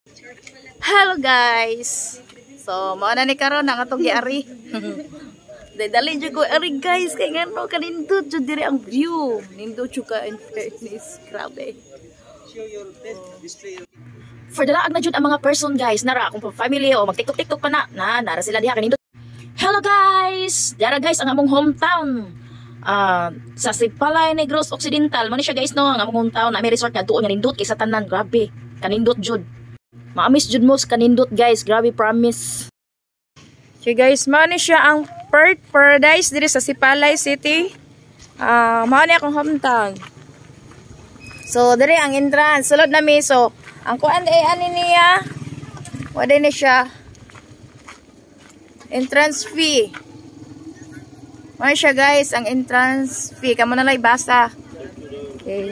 Hello guys. So, mao na ni karon ang atong giari. Dali jud ko ari guys kay ngano kanindot jud diri ang view. Nindot jud ka in fairness, grabe. For dalaag na jud ang mga person guys, nara akong family o mag-TikTok pa nara sila diha kanindot. Hello guys. Dara guys ang among hometown. Sa Sipalay Negros Occidental, man siya guys no, ang among hometown na may resort nga tuon nga nindot kay sa tanan, grabe. Kanindot jud. Maamis jud mo sa kanindot guys, grabe promise. Okay guys, mao ni siya ang Perth Paradise diri sa Sipalay City. Mao ni akong hometown. So diri ang entrance, sulod na mi. So ang kuan ani niya, wala ni siya entrance fee. Mao siya guys ang entrance fee, kamo na lay basa. Okay.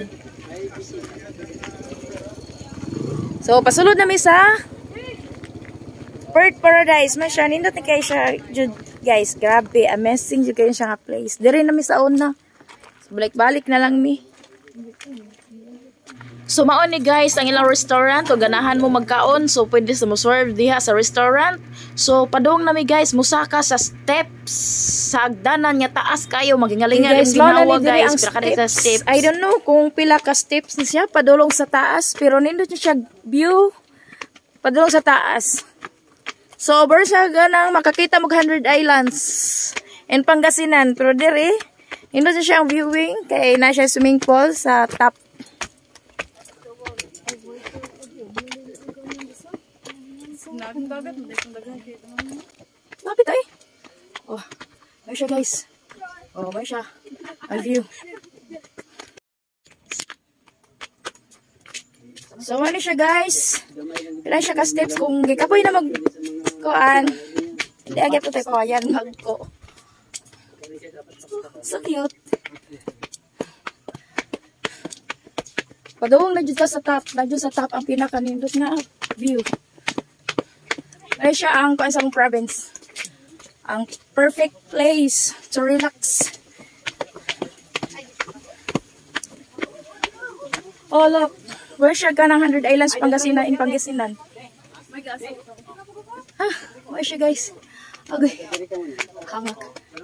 So, pasulod namin sa Perth Paradise. Masya, nindot ni kayo siya, guys, grabe, amazing jud kayo siya nga place. Diri namin sa una. So, balik-balik na lang mi. So, maon ni guys, ang ilang restaurant, o ganahan mo magkaon, so pwede sa mo serve diha sa restaurant. So, padung nami guys, musaka sa steps, sa agdanan nga taas kayo, magingalingan yung ginawa guys, pila ka steps. I don't know kung pila ka steps ni siya, padulong sa taas, pero nindot niya siya view, padulong sa taas. So, over siya ganang makakita mo 100 islands, and Pangasinan, pero diri, nindot niya siya ang viewing, kaya na siya swimming pool sa top. Lapit ay. Oh, may siya guys. Oh, may siya. Ang view. So, ano siya guys? Pila siya ka steps kung gikapoy na mag-kuan. Hindi agad ko tayo kawayan mag-ko. So cute. Padawang na dyan sa top. Na dyan sa top ang pinakanindot na view. Ay siya ang kansang province. Ang perfect place to relax. Oh look, where siya ka ng 100 Islands Pangasinan in Pangasinan. Where siya guys? Okay. Kamak.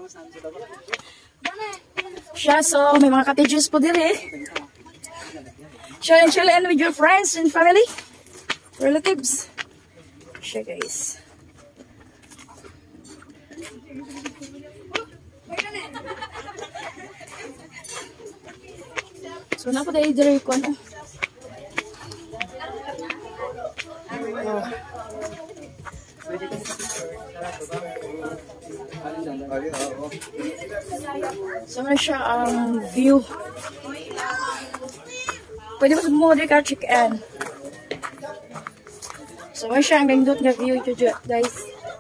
Siya, so may mga cottages po din eh. Chill and with your friends and family, relatives. Siya guys. So na po tayo diri ko ano. So na siya ang view. Pwede mo mo diri ka check-in. So, may siya ang gandot nga view dyan, guys.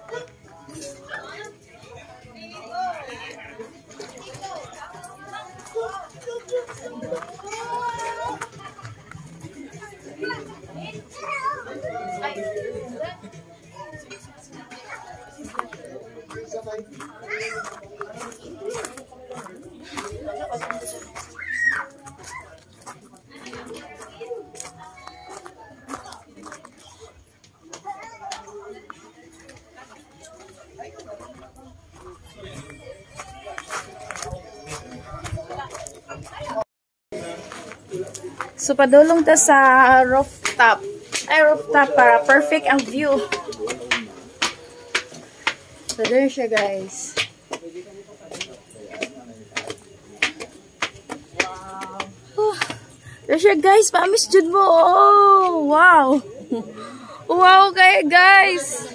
So, padulong ta sa rooftop. Ay, rooftop para perfect ang view. So, there siya, guys. Oh, there siya, guys. Pamis jud mo. Oh, wow. Wow, kayo, guys.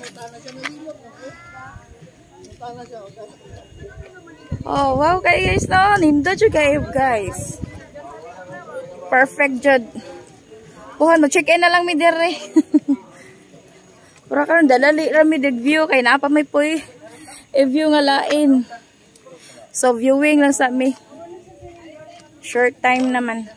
Oh, wow, kayo, guys. No, nindo jud kayo, guys. Perfect jud. Buhan mo check in na lang mi dire. Pura karon dalali ra mi dig view kay naa pa may puy. E-view nga lain. So viewing lang sa mi. Short time naman.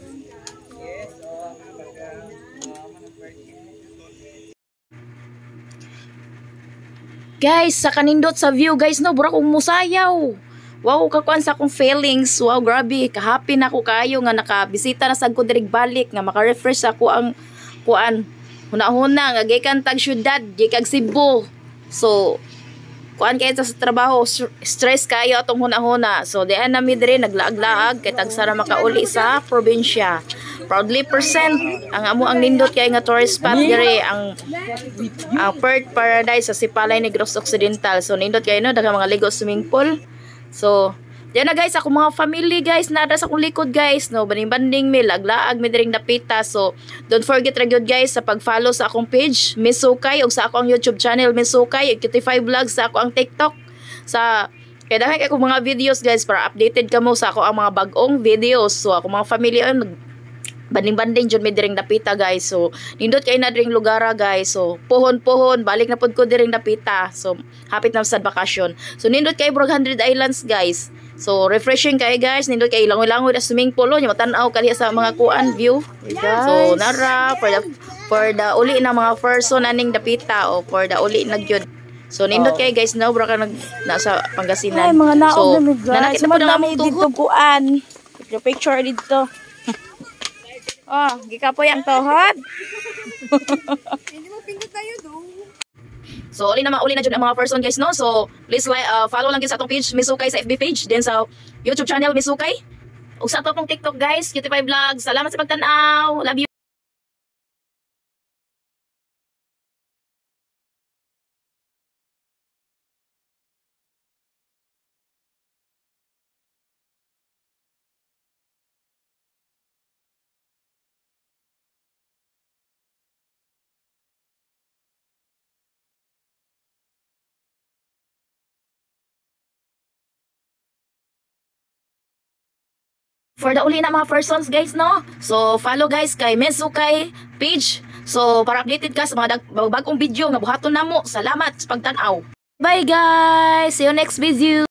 Guys, sa kanindot sa view guys no, bura kong musayaw. Wow, kakuan sa akong feelings. Wow, grabe. Ka-happy na ako kayo nga nakabisita na sa ko dirig balik nga maka-refresh ako ang kuan huna-huna nga gikan tag syudad, gikag Cebu. So kuan kay sa trabaho, stress kayo atong huna-huna. So diyan nami diri naglaag-laag kay tag sara makauli sa probinsya. Proudly present ang amo ang nindot kay nga tourist spot diri ang Perth Paradise sa Sipalay Negros Occidental. So nindot kay no daghang mga ligo swimming pool. So diyan na guys, ako mga family guys, nada sa akong likod guys, no, banding-banding mi, laglaag mi diring dapita. So, don't forget ra gyud guys sa pag-follow sa akong page, Miss Sukay, ug sa akong YouTube channel, Miss Sukay, ug QT5 Vlogs sa akong TikTok. Sa, kaya dahil ako mga videos guys, para updated kamo sa ako ang mga bagong videos. So, ako mga family, banding-banding jud mi diring dapita guys. So, nindot kay na diring lugara guys. So, pohon-pohon, balik na pud ko diring dapita. So, hapit na sa bakasyon. So, nindot kay Brog 100 Islands guys. So, refreshing kayo guys. Nindot kayo langoy-langoy na swimming pool. Yung matanaw kaliya sa mga kuan view. So, nara, for the uli na mga person aning dapita o for the uli na gyud. So, nindot kayo guys. No, bro ka nasa Pangasinan. Ay, mga naog so, na mi guys. nanakita po na Madami dito kuan. Picture dito. Oh, gikapoy ang tohod. Hindi mo pindot tayo do. So, uli na dyan ang mga person guys, no? So, please follow lang sa atong page, Miss Sukay sa FB page, then sa YouTube channel, Miss Sukay. O sa atong TikTok guys, QT5 Vlogs. Salamat sa pagtanaw. Love you. For the uli na mga persons guys, no? So, follow guys kay Miss Sukay page. So, para updated ka sa mga bagong video nga buhaton namo. Salamat sa pagtanaw. Bye guys! See you next video!